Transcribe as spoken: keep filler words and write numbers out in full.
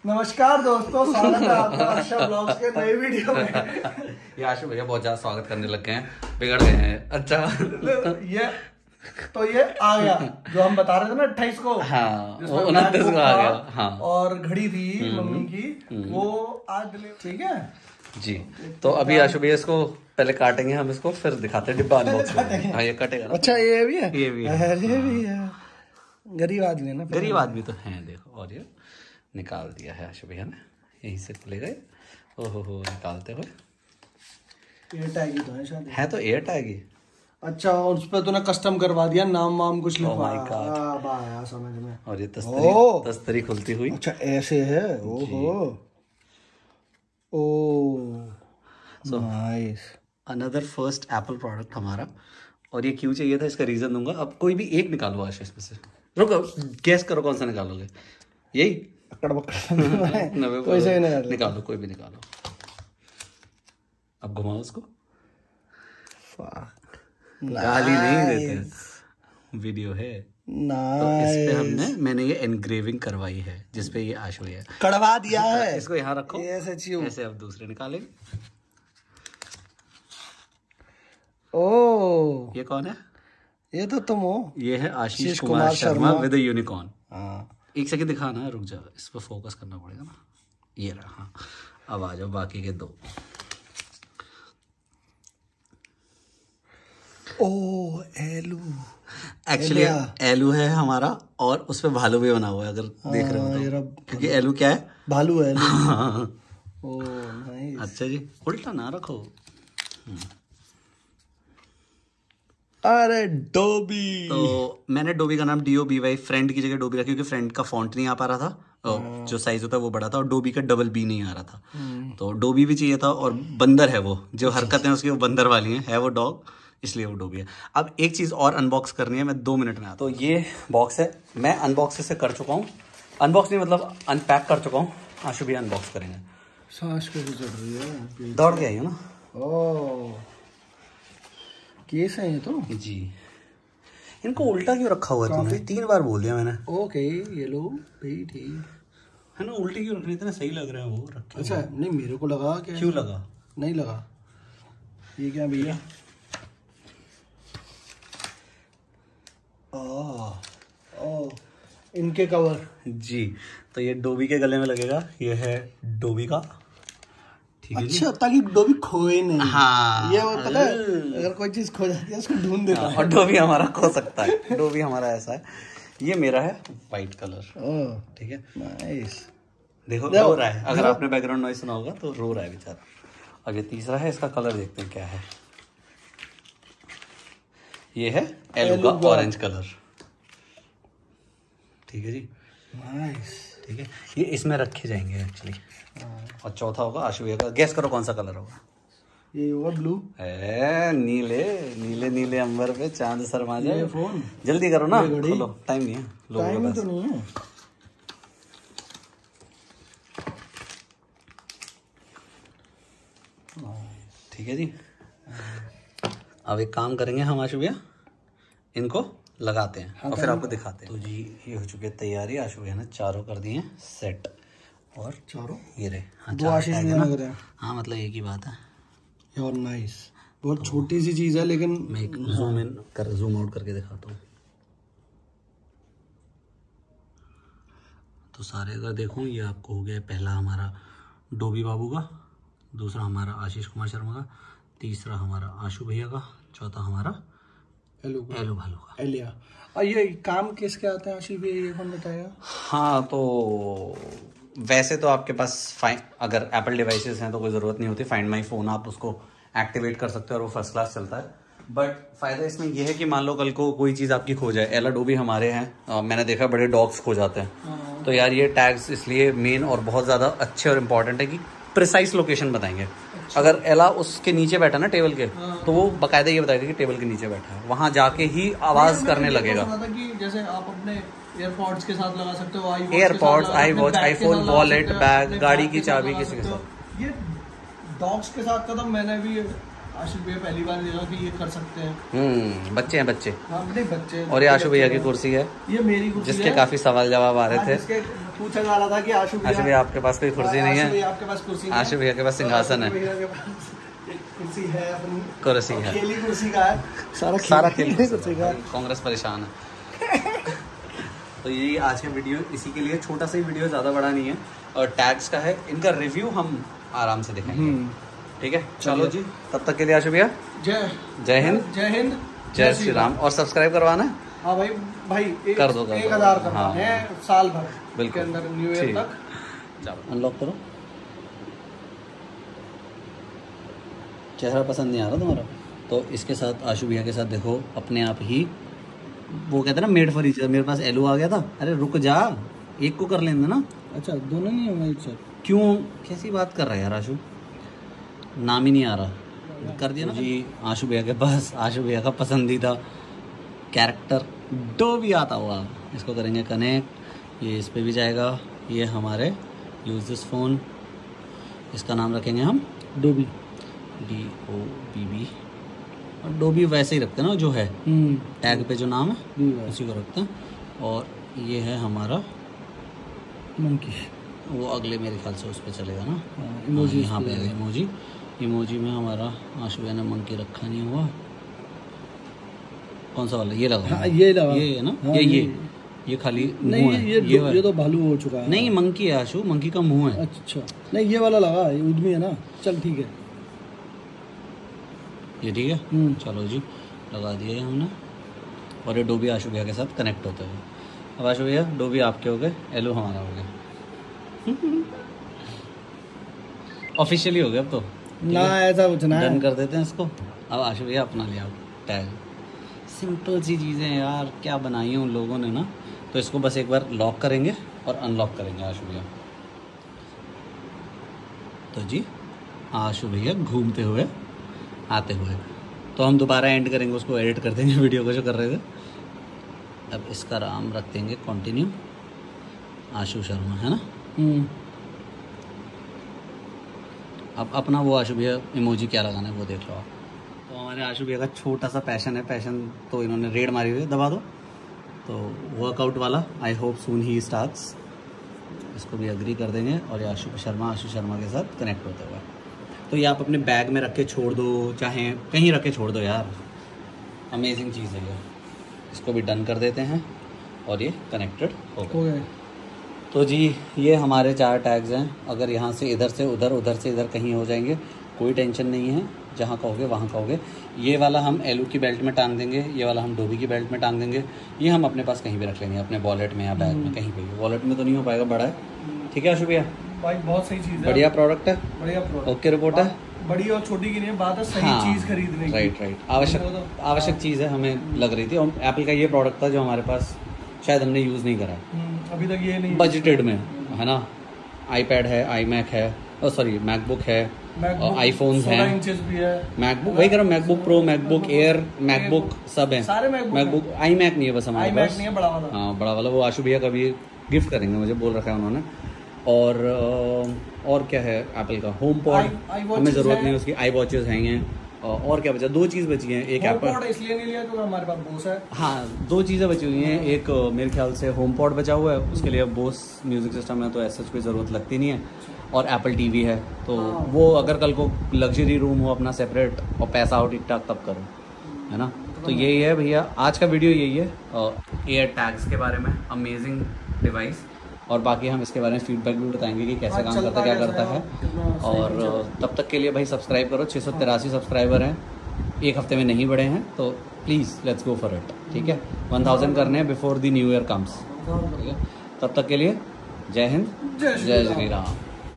नमस्कार दोस्तों, स्वागत है आपका आशा ब्लॉग्स के नए वीडियो में। ये आशु भैया बहुत ज्यादा स्वागत करने लग गए हैं, बिगड़ गए हैं। अच्छा ये तो ये आ गया जो हम बता रहे थे ना अट्ठाईस को। हाँ, उनतीस को आ गया। हाँ, और घड़ी थी मम्मी की, वो आज ठीक है जी। तो अभी आशु भैया इसको पहले काटेंगे हम, इसको फिर दिखाते हैं डिब्बा अनबॉक्स करेंगे। हाँ, ये कटेगा। अच्छा, ये भी है, ये भी है, ये भी है। गरीब आदमी है ना, गरीब आदमी तो है। देखो, और ये निकाल दिया है आशु भैया ने, यहीं से खुले गए। ओहो हो, निकालते हुए एयर टैग ही तो है शायद। है तो एयर टैग ही। अच्छा, और उस पर तूने कस्टम करवा दिया, नाम वाम कुछ लिखवाया। oh अब आया समझ में। और ये तस्तरी तस्तरी खुलती हुई। अच्छा, ऐसे है। ओहो, oh nice. Another first Apple product हमारा। और ये क्यों चाहिए था इसका रीजन दूंगा। अब कोई भी एक निकालो आशीष इसमें से। रुको, गैस करो कौन सा निकालोगे। यही अकड़ बकड़ कोई से निकालो, निकालो कोई भी निकालो। अब घुमाओ उसको। गाली नहीं देते, वीडियो है। तो इस पे हमने मैंने ये एनग्रेविंग करवाई है जिसपे ये आशु है, कड़वा दिया है। इसको यहाँ रखो, ऐसे ऐसे अब दूसरे निकालेंगे। ओ, ये कौन है? ये तो तुम हो। ये है Ashish Kumar Sharma with a unicorn. एक सेकंड दिखाना, रुक जा, इस पर फोकस करना पड़ेगा ना। ये रहा। हाँ, अब आ जाओ बाकी के दो। ओ, एलू। एक्चुअली एलू है हमारा, और उस पे भालू भी बना हुआ है, अगर देख रहे हो तो। क्योंकि एलू क्या है? भालू है। Oh nice. अच्छा जी, उल्टा ना रखो। अरे डोबी। तो मैंने डोबी का नाम D O B Y friend की जगह डोबी रखा, क्योंकि फ्रेंड का फॉन्ट नहीं आ पा रहा था, जो साइज होता है वो बड़ा था, और डोबी का डबल बी नहीं आ रहा था। तो डोबी भी चाहिए था, और बंदर है वो, जो हरकतें उसकी वो बंदर वाली हैं, है वो डॉग, इसलिए वो डोबी है। अब एक चीज और अनबॉक्स करनी है, मैं दो मिनट में आता हूँ। तो ये बॉक्स है, मैं अनबॉक्स इसे कर चुका हूँ। अनबॉक्स नहीं मतलब अनपैक कर चुका हूँ। आशु भी अनबॉक्स करेंगे। सांस कैसे चढ़ रही है? दौड़ के आई हो ना। ओ, केस है ये तो जी। इनको उल्टा क्यों रखा हुआ है तुमने? तीन बार बोल दिया मैंने। ओके, ये लो भाई, ठीक है ना। उल्टी क्यों रखने, इतना सही लग रहा है वो रखे। अच्छा, नहीं मेरे को लगा कि क्यों लगा? नहीं लगा। ये क्या भैया? ओ, इनके कवर जी। तो ये डोबी के गले में लगेगा, ये है डोबी का, ठीक है। अच्छा, ताकि डोबी खोए नहीं। हाँ, ये वो पता है, अगर कोई चीज खो जाती है उसको ढूंढ देता है। और डोबी हमारा खो सकता है। डोबी हमारा ऐसा है। ये मेरा है वाइट कलर, ठीक है। नाइस। देखो रो रहा है, अगर आपने बैकग्राउंड नॉइस सुना होगा तो रो रहा है बेचारा। अब ये तीसरा है, इसका कलर देखते हैं क्या है। ये है एलू का ऑरेंज कलर, ठीक है जी। नाइस, ठीक है। ये इसमें रखे जाएंगे एक्चुअली। और चौथा होगा आशु भैया का। गैस करो कौन सा कलर होगा। ये होगा ब्लू। ए, नीले नीले नीले अंबर पे चांद शर्मा जाए। फोन जल्दी करो ना, खोलो, टाइम नहीं है। टाइम तो नहीं है। ठीक है जी। अब एक काम करेंगे हम आशु भैया, इनको लगाते हैं। हाँ, और फिर आपको दिखाते हैं। तो जी ये हो चुकी है तैयारी। आशु भैया ने चारों कर दिए सेट, और चारों ये रहे। हाँ, दो आशीष भी लग रहे हैं। हाँ, मतलब एक ही बात है। और नाइस, बहुत छोटी सी चीज है, लेकिन मैं एक जूम इन कर जूम आउट करके दिखाता हूँ। तो सारे अगर देखो, ये आपको हो गया पहला हमारा डोबी बाबू का, दूसरा हमारा आशीष कुमार शर्मा का, तीसरा हमारा आशु भैया का, चौथा हमारा एलू एलू भालू का। एलिया। और ये काम किसके आते हैं आशीष भैया, ये कौन बताएगा? हाँ, तो वैसे तो आपके पास फाइन अगर एप्पल डिवाइसेस हैं तो कोई ज़रूरत नहीं होती। फाइंड माई फोन आप उसको एक्टिवेट कर सकते हो और वो फर्स्ट क्लास चलता है। बट फायदा इसमें यह है कि मान लो कल को कोई चीज़ आपकी खो जाए। एला डोबी हमारे हैं, मैंने देखा बड़े डॉग्स खो जाते हैं। तो यार ये टैग्स इसलिए मेन और बहुत ज़्यादा अच्छे और इम्पॉर्टेंट है कि प्रिसाइज लोकेशन बताएंगे। अच्छा। अगर एला उसके नीचे बैठा ना टेबल के, तो वो बाकायदा ये बताएगा कि टेबल के नीचे बैठा है, वहाँ जाके ही आवाज़ करने लगेगा। कि जैसे आप अपने एयरपॉड्स के साथ लगा सकते हो, AirPods, I watch, iPhone, wallet, bag, गाड़ी की चाबी, किसी के साथ। ये डॉग्स के साथ का तो मैंने भी आशु भैया पहली बार देखा कि ये कर सकते हैं। हम्म बच्चे हैं बच्चे। हाँ नहीं बच्चे। और ये आशु भैया की कुर्सी है, ये मेरी कुर्सी जिसके है। काफी सवाल जवाब आ रहे थे। जिसके पूछा जा रहा था कि आशु भैया आशु भैया आपके पास कोई कुर्सी नहीं है? आपके पास कुर्सी? आशु भैया के पास सिंहासन है, कुर्सी है अपनी, कुर्सी है, खेली कुर्सी का है सारा सारा खेल कुर्सी का। कांग्रेस परेशान है। तो यही आज का वीडियो, इसी के लिए छोटा सा ही वीडियो, ज़्यादा बड़ा नहीं है। और टैग्स का है, इनका रिव्यू हम आराम से दिखाएंगे। ठीक है चलो जी, तब तक के लिए आशु भैया जय जय हिंद, जय हिंद, जय श्री राम। और सब्सक्राइब करवाना है? हाँ भाई भाई एक, कर दो कर एक दो। हजार करना हाँ, है साल भर बिल्कुल के अंदर, न्यू ईयर ठीक। तक। चलो अनलॉक करो। चेहरा पसंद नहीं आ रहा तुम्हारा? तो इसके साथ आशु भैया के साथ देखो अपने आप ही, वो कहते हैं ना मेड फॉर ईच अदर। मेरे पास एलो आ गया था, अरे रुक जा, एक को कर लेंगे ना। अच्छा दोनों नहीं होंगे एक साथ? क्यों, कैसी बात कर रहा है यार आशु, नाम ही नहीं आ रहा। कर दिया ना जी। आशु भैया के पास आशु भैया का पसंदीदा कैरेक्टर डोबी आता हुआ, इसको करेंगे कनेक्ट। ये इस पे भी जाएगा। ये हमारे यूज दिस फोन, इसका नाम रखेंगे हम Dobby, D O B B. और डोबी वैसे ही रखते हैं ना जो है टैग पे जो नाम है उसी को रखते हैं। और ये है हमारा मंकी, वो अगले मेरे ख्याल से उस पर चलेगा ना। इमोजी यहाँ पे है इमोजी। इमोजी में हमारा आशु भैया ने मंकी रखा नहीं हुआ। कौन सा वाला? ये लगा। हाँ, ये लगा। ये है ना। हाँ, ये ये ये ये खाली नहीं, मुंह है। ये ये, ये, ये तो भालू हो चुका है। नहीं मंकी है आशु, मंकी का मुंह है। अच्छा नहीं ये वाला लगा, ये उद्मी है ना। चल ठीक है, ये ठीक है। चलो जी लगा दिया हमने। और ये डोबी आशु भैया के साथ कनेक्ट होता है। अब आशु भैया डोबी आपके हो गए, एलो हमारा हो गया। ऑफिशियली हो गया अब तो ना ऐसा कुछ ना डन कर देते हैं इसको। अब आशु भैया अपना ले आओ टैग। सिंपल सी चीज़ें यार, क्या बनाई हैं उन लोगों ने ना। तो इसको बस एक बार लॉक करेंगे और अनलॉक करेंगे आशु भैया। तो जी आशु भैया घूमते हुए आते हुए, तो हम दोबारा एंड करेंगे, उसको एडिट कर देंगे वीडियो को जो कर रहे थे। अब इसका नाम रख देंगे कंटिन्यू आशु शर्मा, है ना। अब अपना वो आशु भैया इमोजी क्या लगाना है वो देख लो आप। तो हमारे आशु भैया का छोटा सा पैशन है, पैशन तो इन्होंने रेड मारी हुई है, दबा दो। तो वर्कआउट वाला I hope soon he starts, इसको भी अग्री कर देंगे। और ये आशु शर्मा आशु शर्मा के साथ कनेक्ट होता हुआ। तो ये आप अपने बैग में रख के छोड़ दो, चाहे कहीं रख के छोड़ दो यार, अमेजिंग चीज़ है ये। इसको भी डन कर देते हैं और ये कनेक्टेड हो गया। तो जी ये हमारे चार टैग्स हैं। अगर यहाँ से इधर से उधर, उधर से इधर कहीं हो जाएंगे, कोई टेंशन नहीं है, जहाँ कहोगे वहाँ कहोगे। ये वाला हम एलू की बेल्ट में टांग देंगे, ये वाला हम डोबी की बेल्ट में टांग देंगे, ये हम अपने पास कहीं भी रख लेंगे, अपने वॉलेट में या बैग में, कहीं पे भी। वॉलेट में तो नहीं हो पाएगा, बड़ा है। ठीक है आशु भैया, भाई बहुत सही चीज़ है, बढ़िया प्रोडक्ट है, बढ़िया प्रोडक्ट। ओके रिपोर्ट है। बड़ी और छोटी की नहीं बात है, सही हाँ, चीज़ खरीदने की। राइट राइट, आवश्यक आवश्यक चीज़ है, हमें लग रही थी। और एप्पल का ये प्रोडक्ट था जो हमारे पास शायद हमने यूज़ नहीं करा अभी तक, ये नहीं बजटेड में, है ना। आईपैड है, आई मैक है, और सॉरी मैकबुक है, आईफोन्स हैं, मैकबुक वही करो, MacBook Pro, MacBook Air, MacBook सब है, सारे मैकबुक। आई मैक नहीं है बस हमारे पास, नहीं है बड़ा वाला। हाँ बड़ा वाला, वो आशु भैया का भी गिफ्ट करेंगे, मुझे बोल रखा है उन्होंने। और और क्या है एप्पल का होम पॉड, हमें ज़रूरत नहीं उसकी। आई वॉचेस हैं। और क्या बचा, दो चीज़ बची हैं। एक एप्पल इसलिए नहीं लिया क्योंकि हमारे पास बोस है। हाँ दो चीज़ें बची हुई हैं। एक मेरे ख्याल से होम पॉड बचा हुआ है, उसके लिए बोस म्यूज़िक सिस्टम है तो ऐसा कोई ज़रूरत लगती नहीं है। और एप्पल टीवी है, तो वो अगर कल को लग्जरी रूम हो अपना सेपरेट और पैसा हो ठीक ठाक तब करो, है ना। तो यही है भैया आज का वीडियो, यही है एयर टैग्स के बारे में। Amazing device. और बाकी हम इसके बारे में फीडबैक भी बताएंगे कि कैसे काम करता है, क्या करता है। और तब तक के लिए भाई सब्सक्राइब करो। छः सौ तिरासी सब्सक्राइबर हैं, एक हफ्ते में नहीं बढ़े हैं, तो please let's go for it. ठीक है, वन थाउजेंड करने हैं before the new year comes. ठीक है, तब तक के लिए जय हिंद, जय श्री राम।